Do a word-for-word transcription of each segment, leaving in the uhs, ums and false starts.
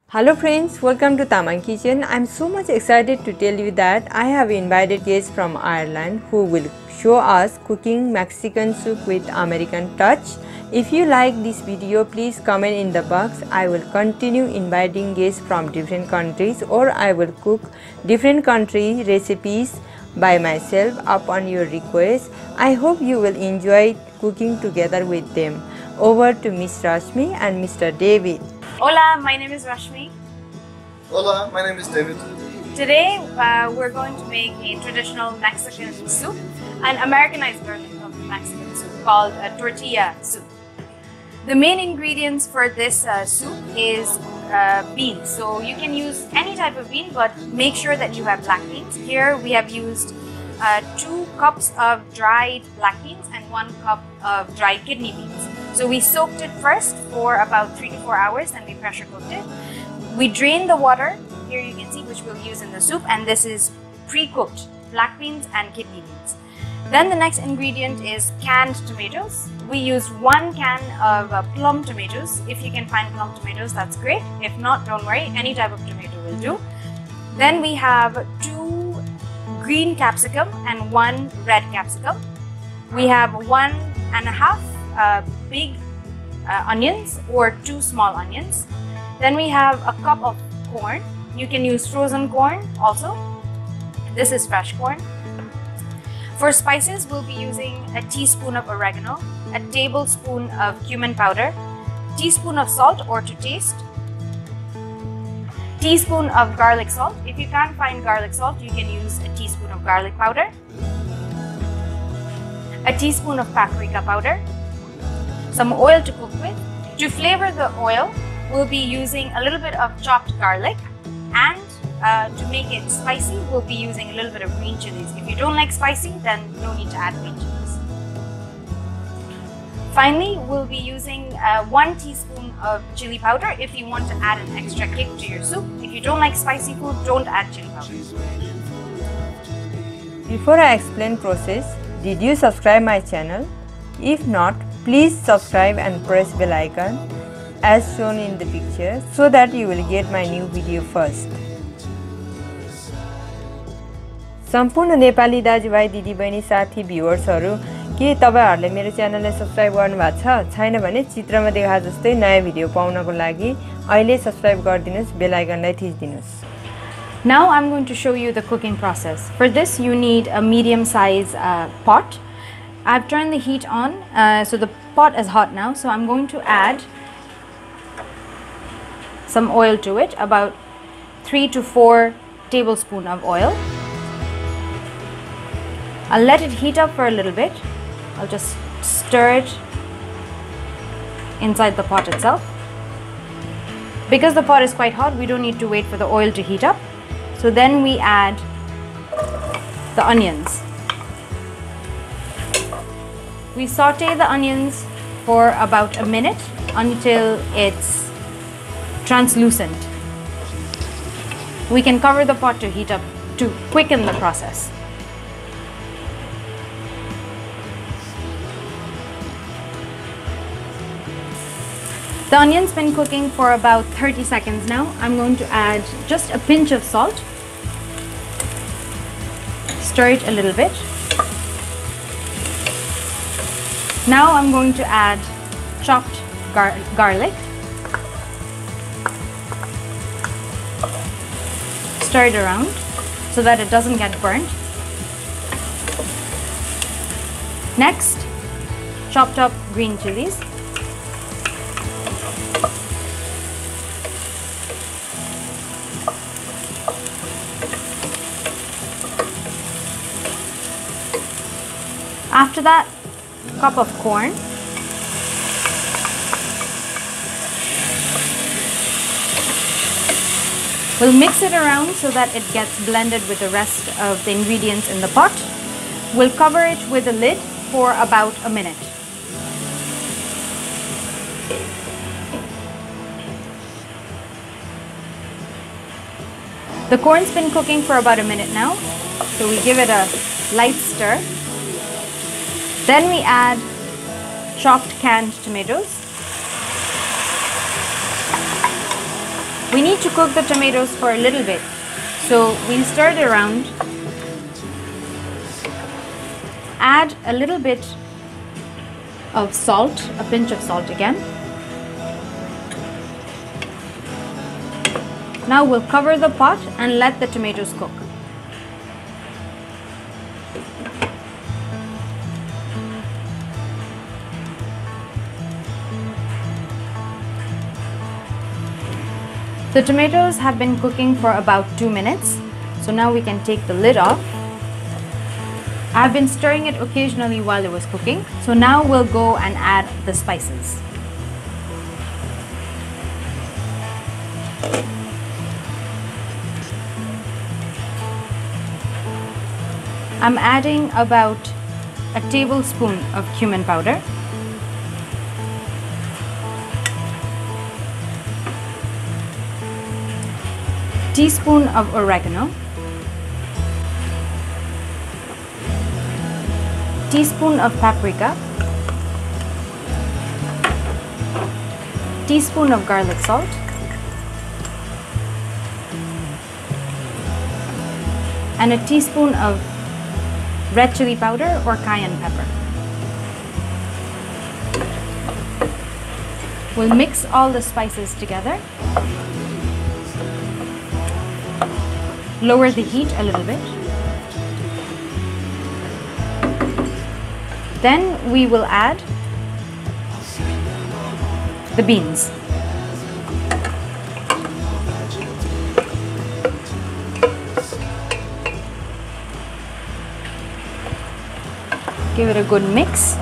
Hello friends, welcome to Tamang Kitchen. I'm so much excited to tell you that I have invited guests from Ireland who will show us cooking Mexican soup with American touch. If you like this video, please comment in the box. I will continue inviting guests from different countries, or I will cook different country recipes by myself upon your request. I hope you will enjoy cooking together with them. Over to Miss Rashmi and Mister David. Hola, my name is Rashmi. Hola, my name is David. Today uh, we're going to make a traditional Mexican soup, an Americanized version of Mexican soup called a tortilla soup. The main ingredients for this uh, soup is uh, beans. So you can use any type of bean, but make sure that you have black beans. Here we have used uh, two cups of dried black beans and one cup of dried kidney beans. So we soaked it first for about three to four hours, and we pressure cooked it. We drained the water, here you can see, which we'll use in the soup, and this is pre-cooked black beans and kidney beans. Then the next ingredient is canned tomatoes. We used one can of uh, plum tomatoes. If you can find plum tomatoes, that's great. If not, don't worry, any type of tomato will do. Then we have two green capsicum and one red capsicum. We have one and a half uh, big uh, onions or two small onions. Then we have a cup of corn. You can use frozen corn also. This is fresh corn. For spices, we'll be using a teaspoon of oregano, a tablespoon of cumin powder, teaspoon of salt or to taste, teaspoon of garlic salt. If you can't find garlic salt, you can use a teaspoon of garlic powder, a teaspoon of paprika powder, some oil to cook with. To flavor the oil, we'll be using a little bit of chopped garlic, and uh, to make it spicy, we'll be using a little bit of green chilies. If you don't like spicy, then no need to add green chilies. Finally, we'll be using uh, one teaspoon of chili powder if you want to add an extra kick to your soup. If you don't like spicy food, don't add chili powder. Before I explain process, did you subscribe my channel? If not, please subscribe and press bell icon as shown in the picture so that you will get my new video first. सम्पूर्ण नेपाली दाजुभाइ दिदीबहिनी साथी भ्युअर्सहरू, के तपाईहरुले मेरो च्यानललाई subscribe गर्नुभएको छ? छैन भने चित्रमा देखा जस्तै नयाँ भिडियो पाउनको लागि अहिले सब्स्क्राइब गरिदिनुस्, बेल आइकनलाई थिच्दिनुस्. Now I'm going to show you the cooking process. For this you need a medium size uh, pot. I've turned the heat on, uh, so the pot is hot now, so I'm going to add some oil to it, about three to four tablespoons of oil. I'll let it heat up for a little bit. I'll just stir it inside the pot itself. Because the pot is quite hot, we don't need to wait for the oil to heat up. So then we add the onions. We saute the onions for about a minute until it's translucent. We can cover the pot to heat up to quicken the process. The onion's been cooking for about thirty seconds now. I'm going to add just a pinch of salt. Stir it a little bit. Now I'm going to add chopped gar garlic. Stir it around so that it doesn't get burnt. Next, chopped up green chilies. After that, cup of corn. We'll mix it around so that it gets blended with the rest of the ingredients in the pot. We'll cover it with a lid for about a minute. The corn's been cooking for about a minute now, so we give it a light stir. Then we add chopped canned tomatoes. We need to cook the tomatoes for a little bit. So we'll stir it around. Add a little bit of salt, a pinch of salt again. Now we'll cover the pot and let the tomatoes cook. The tomatoes have been cooking for about two minutes, so now we can take the lid off. I've been stirring it occasionally while it was cooking, so now we'll go and add the spices. I'm adding about a tablespoon of cumin powder. Teaspoon of oregano, teaspoon of paprika, teaspoon of garlic salt, and a teaspoon of red chili powder or cayenne pepper. We'll mix all the spices together. Lower the heat a little bit. Then we will add the beans. Give it a good mix.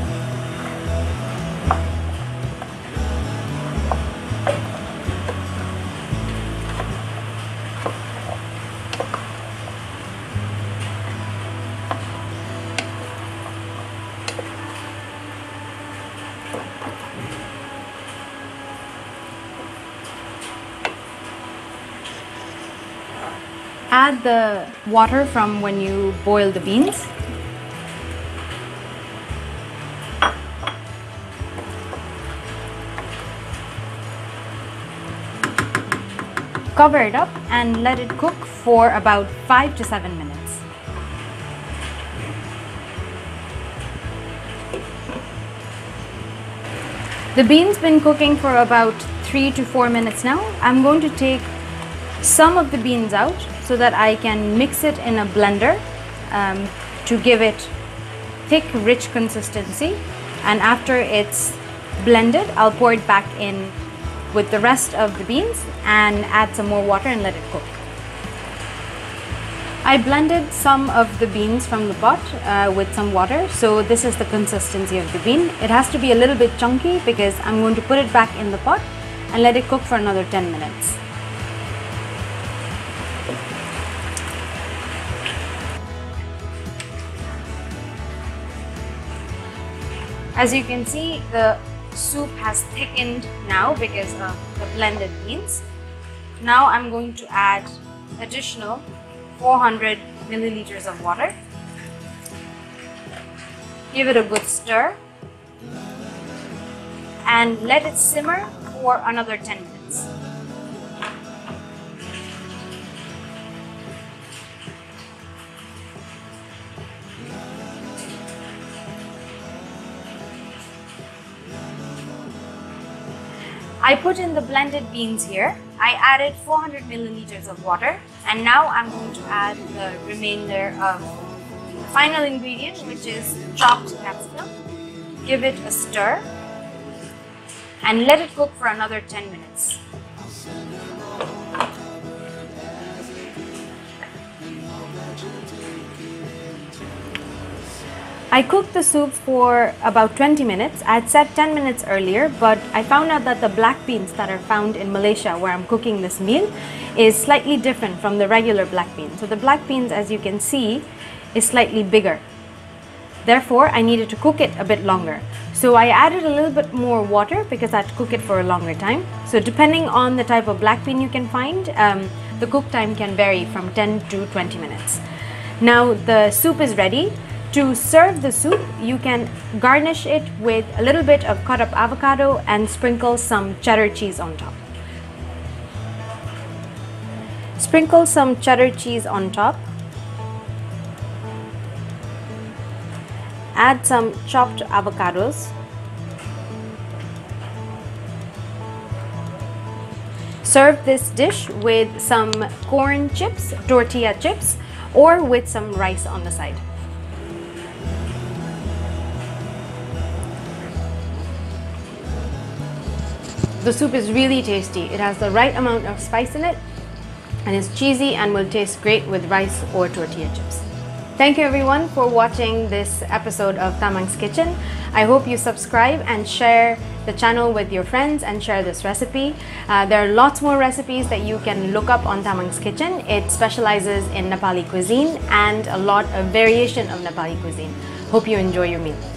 Add the water from when you boil the beans. Cover it up and let it cook for about five to seven minutes. The beans been cooking for about three to four minutes now. I'm going to take some of the beans out so that I can mix it in a blender um, to give it thick, rich consistency. And after it's blended, I'll pour it back in with the rest of the beans and add some more water and let it cook. I blended some of the beans from the pot uh, with some water, so this is the consistency of the bean. It has to be a little bit chunky because I'm going to put it back in the pot and let it cook for another ten minutes. As you can see, the soup has thickened now because of the blended beans. Now I'm going to add additional four hundred milliliters of water. Give it a good stir and let it simmer for another ten minutes. I put in the blended beans here. I added four hundred milliliters of water, and now I'm going to add the remainder of the final ingredient, which is chopped capsicum. Give it a stir and let it cook for another ten minutes. I cooked the soup for about twenty minutes. I had said ten minutes earlier, but I found out that the black beans that are found in Malaysia, where I'm cooking this meal, is slightly different from the regular black beans. So the black beans, as you can see, is slightly bigger. Therefore, I needed to cook it a bit longer. So I added a little bit more water because I had to cook it for a longer time. So depending on the type of black bean you can find, um, the cook time can vary from ten to twenty minutes. Now the soup is ready. To serve the soup, you can garnish it with a little bit of cut up avocado and sprinkle some cheddar cheese on top. Sprinkle some cheddar cheese on top. Add some chopped avocados. Serve this dish with some corn chips, tortilla chips, or with some rice on the side. The soup is really tasty. It has the right amount of spice in it and is cheesy and will taste great with rice or tortilla chips. Thank you everyone for watching this episode of Tamang's Kitchen. I hope you subscribe and share the channel with your friends and share this recipe. Uh, there are lots more recipes that you can look up on Tamang's Kitchen. It specializes in Nepali cuisine and a lot of variation of Nepali cuisine. Hope you enjoy your meal.